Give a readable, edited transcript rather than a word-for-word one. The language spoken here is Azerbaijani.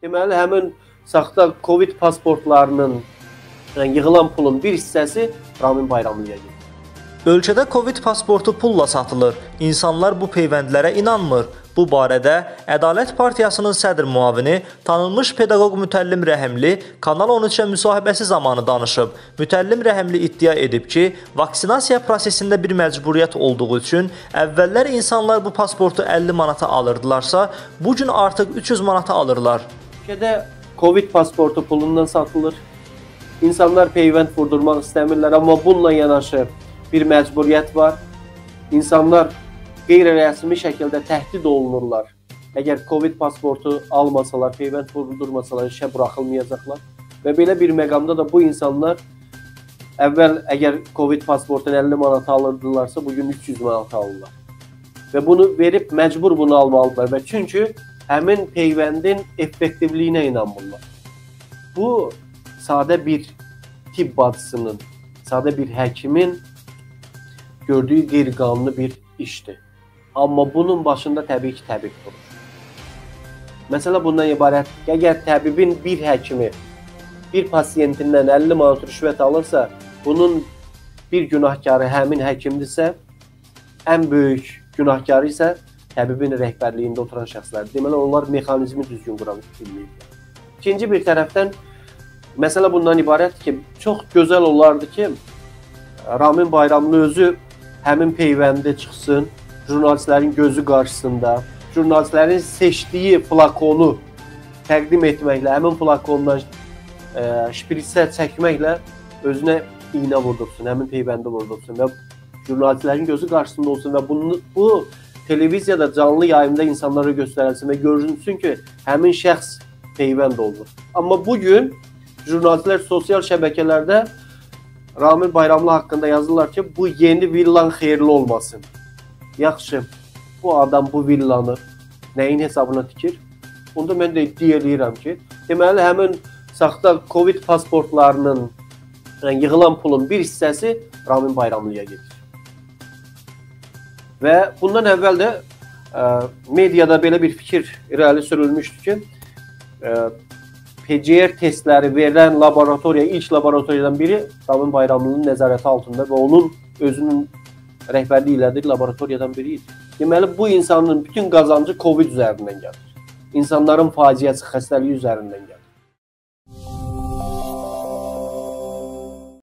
Deməli, həmin saxta Covid pasportlarının yığılan pulun bir hissəsi Ramin Bayramlıya gedir. Ölkədə Covid pasportu pulla satılır. İnsanlar bu peyvəndlərə inanmır. Bu barədə Ədalət Partiyasının sədr müavini, tanınmış pedaqoq Mütəllim Rəhimli Kanal 13-ə müsahibəsi zamanı danışıb. Mütəllim Rəhimli iddia edib ki, vaksinasiya prosesində bir məcburiyyət olduğu üçün əvvəllər insanlar bu pasportu 50 manata alırdılarsa, bugün artıq 300 manata alırlar. Ölkədə Covid pasportu pulundan satılır. İnsanlar peyvənd vurdurmaq istəmirlər, amma bununla yanaşı bir məcburiyyət var. İnsanlar qeyri-rəsmi şəkildə təhdid olunurlar. Əgər Covid pasportu almasalar, peyvənd vurdurmasalar, işə buraxılmayacaqlar. Və belə bir məqamda da bu insanlar əvvəl əgər Covid pasportunu 50 manata alırdılarsa, bugün 300 manata alırlar. Və bunu verib məcbur bunu almalıdırlar. Və çünki həmin peyvəndin effektivliyinə inanmırlar. Bu, sadə bir tibb bacısının, sadə bir həkimin gördüyü qeyri-qanuni bir işdir. Amma bunun başında təbii ki, təbib durur. Məsələ bundan ibarət, əgər təbibin bir həkimi bir pasiyentindən 50 manat rüşvət alırsa, bunun bir günahkarı həmin həkimdirsə, ən böyük günahkarı isə təbibin rəhbərliyində oturan şəxslərdir. Deməli, onlar mexanizmi düzgün qura bilməyiblər. İkinci bir tərəfdən, məsələ bundan ibarətdir ki, çox gözəl olardı ki, Ramin Bayramlı özü həmin peyvəndə çıxsın, jurnalistlərin gözü qarşısında, jurnalistlərin seçdiyi flakonu təqdim etməklə, həmin flakondan şpritsə çəkməklə özünə iynə vurdursun, həmin peyvəndi vurdursun və jurnalistlərin gözü qarşısında olsun və bu televiziyada canlı yayımda insanlara göstərilsin və görünsün ki, həmin şəxs peyvənd olunur. Amma bugün jurnalistlər sosial şəbəkələrdə Ramin Bayramlı haqqında yazırlar ki, bu yeni villan xeyirli olmasın. Yaxşı, bu adam bu villanı nəyin hesabına tikir? Onda mən də iddia edirəm ki, deməli, həmin saxta Covid pasportlarının yığılan pulun bir hissəsi Ramin Bayramlıya gedir. Və bundan əvvəl də mediada belə bir fikir irəli sürülmüşdü ki, PCR testləri verilən laboratoriya, ilk laboratoriyadan biri Ramin Bayramlının nəzarəti altında və onun özünün rəhbərliyi ilədir laboratoriyadan biri idi. Deməli, bu insanın bütün qazancı Covid üzərindən gəlir. İnsanların faciəsi, xəstəliyi üzərindən gəlir.